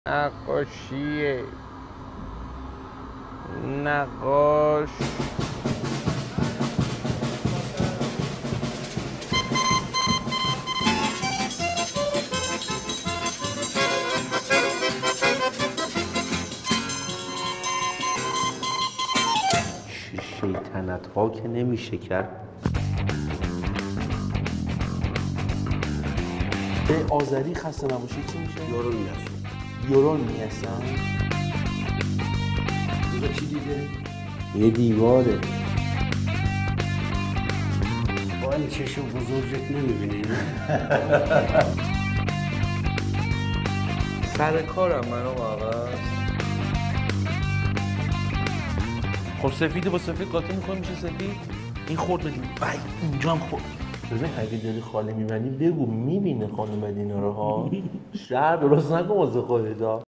نقاشیه نقاش شیطنت ها که نمیشه کرد. به آذری خسته نباشید چی میشه؟ یورو میرسه. یورون میرسن؟ اینجا چی دیده؟ یه دیواره. با این چشم بزرگت نمیبینی نه؟ سر کارم منو آقا. خب سفیده با سفید قاطی میکنه میشه سفید؟ این خورد بدیم اینجا هم خورد. ببین اگه داری خاله میبندی بگو میبینه خانم اینا رو ها. شهر درست نکن واسه خودت ها.